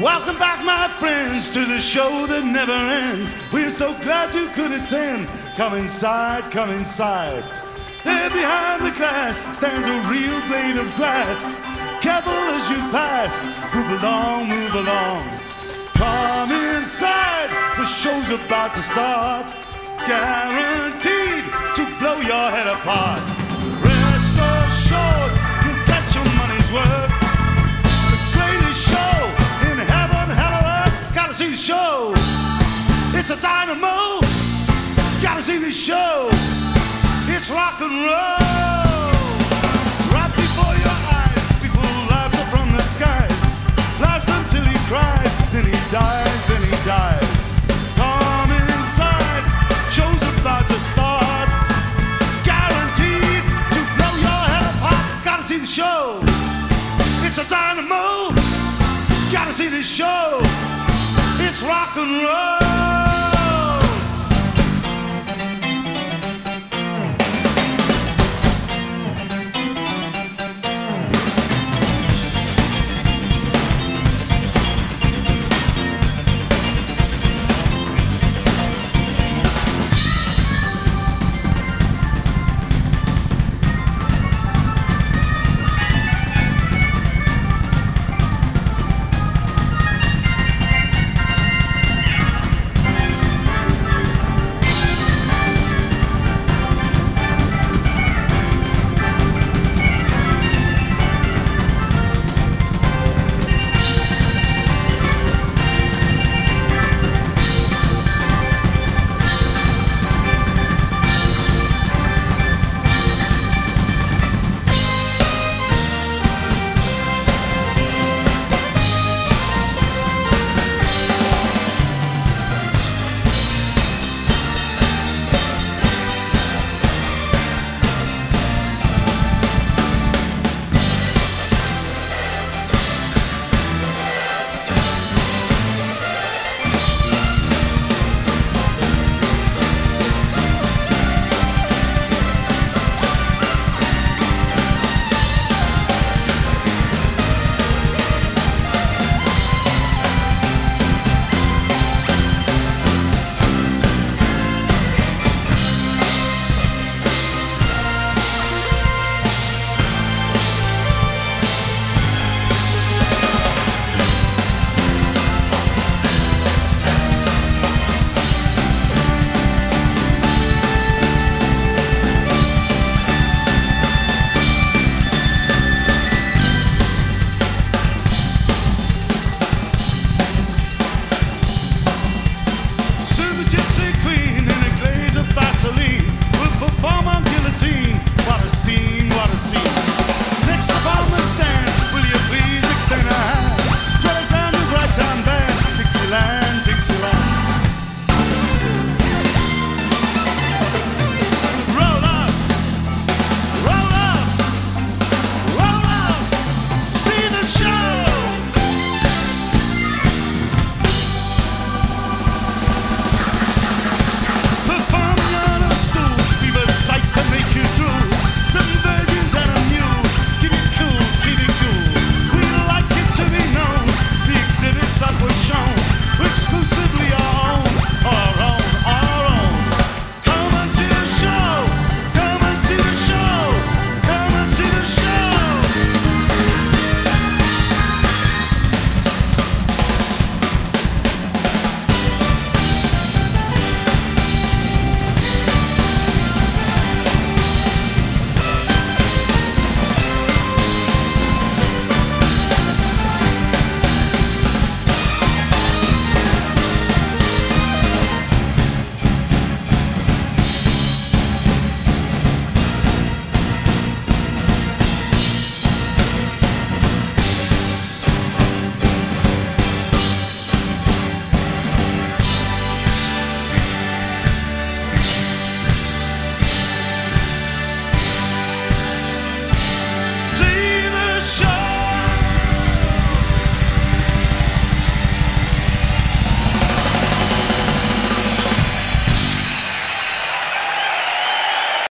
Welcome back, my friends, to the show that never ends. We're so glad you could attend. Come inside, come inside. There behind the glass stands a real blade of grass. Careful as you pass. Move along, move along. Come inside. The show's about to start. Guaranteed to blow your head apart. Rest assured, you'll get your money's worth. The greatest show in heaven, hell or earth. Gotta see the show. It's a dynamo. Gotta see the show. It's rock and roll. Right before your eyes, people laugh from the skies. Laughs until he cries, then he dies, then he dies. Come inside, show's about to start. Guaranteed to blow your head apart. Gotta see the show. It's a dynamo. Gotta see the show. It's rock and roll.